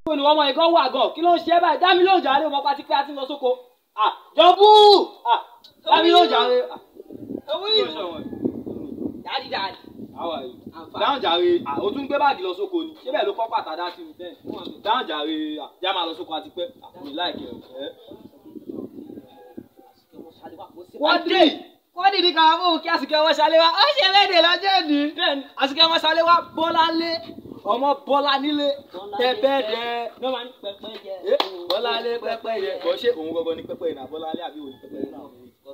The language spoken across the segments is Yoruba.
Kí ni ọmọ ìgàn wà gan? Kí ló ń ṣe báyìí? Dá mi lóhùn jàre, ọmọ pátí pé a ti ń lọ sóko. Jọ̀bú! Dá mi lóhùn jàre. Daddy. How are you? Dáhùn jàre, o tún gbé báàgì lọ sóko ni. Ṣé bẹ́ẹ̀ ló kọ́ pàtàdá sí mi? Dáhùn jàre, já máa lọ sóko àti pẹ́. Mi láìkẹ́ ẹ̀. Wọ́n dìdí kan fún kí àsìkò ọmọ Ṣaléwá. Ó ṣe léde lọ́jọ́ òní. Àsìkò ọmọ Ṣaléwá Bọ́láńlé. Ọmọ Bọ́lá nílé. Pẹ́pẹ́yẹ. Bọ́láńlé pẹ́pẹ́yẹ. Bọ́ ṣé òun gbogbo ni pẹ́pẹ́yẹ náà Bọ́láńlé àbí òun pẹ́pẹ́yẹ náà?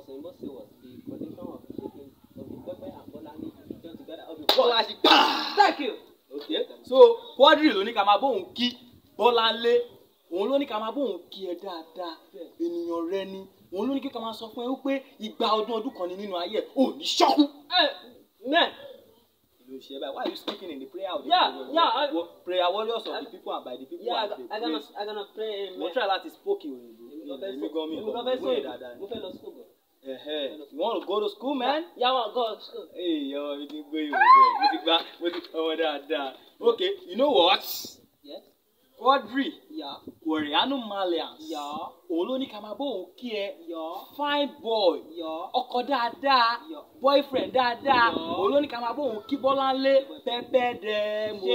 Thank you. Okay. So Quadri ló ní ká máa bóun kí Bọ́láńlé. Òun ló ní ká máa bóun kí ẹ dáadáa. Ènìyàn rẹ ni. Òun ló ní kí ká máa sọ fún ẹ wípé ìgbà ọdún kan ni nínú ayé ò ní ṣọ́kú. Why are you speaking in the prayer of the people? Prayer warriors of the people and by the people. Yeah, I'm gonna pray. We'll try to speak you. You want to go to school, man? Yeah, I want to go to school. Hey, yo, you can go there. Okay, you know what? Yes. Quadri. Yeah. Koreano Malians. Yeah. Olóní ká máa bóun kí ẹ. Yeah. Fine boy. Yeah. Ọkọ dáadáa. Yeah. Boyfriend dáadáa. Yeah. Olóní ká máa bóun kí Bọ́láńlé. Pẹ́pẹ́ dẹ̀ mo.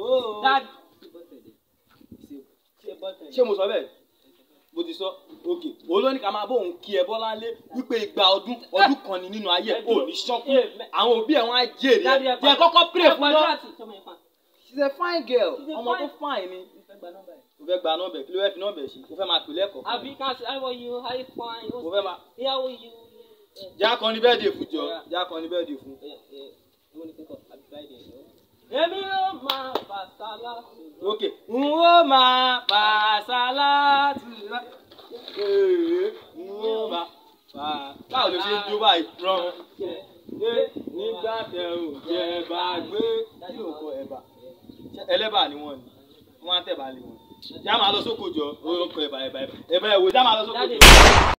Ṣé mo sọ bẹ́ẹ̀? Mo ti sọ. Okay. Olóní ká máa bóun kí ẹ Bọ́láńlé wípé ìgbà ọdún kan ni nínú ayé ò ní ṣọ́kú. Àwọn òbí ẹ̀ wọ́n á jèrè. Jẹ́ kọ́kọ́ pray fún lọ. She's a fine girl. Ọmọ tó fine ni. O fẹ́ gba nọ́mbẹ̀ kí ló fẹ́ fi nọ́mbẹ̀ ṣe? O fẹ́ máa pè lẹ́kọ̀ọ́. Àbí ká ṣe how are you? How you fine? O fẹ́ máa. How are you? Já kan ní bẹ́ẹ̀dì fún jọ. Já kan ní bẹ́ẹ̀dì fún. Èmi ló máa fà sálátù. Ok. N ó máa fà sálátù. N ó máa fà. Báwo ló ṣe ń jó báyìí? Rán. Nígbà tẹ ò jẹ bá gbé. Kí ló kọ ẹ̀bà? Ẹlẹ́bà ni wọ́n ni. Wọ́n á tẹ̀ bá lé wọn. Já máa lọ sóko jọ. Ó ń kọ ẹ̀bà ẹ̀wò. Já máa lọ sóko jọ.